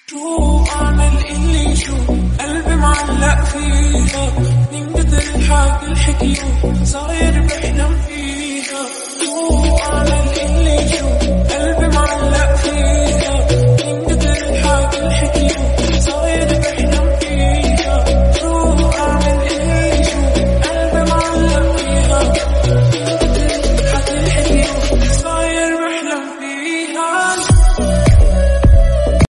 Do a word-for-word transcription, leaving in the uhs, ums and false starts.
شو أعمل اللي شو قلبي معلق فيها من قدر الحاجة الحكيو صاير بحلم فيها. شو أعمل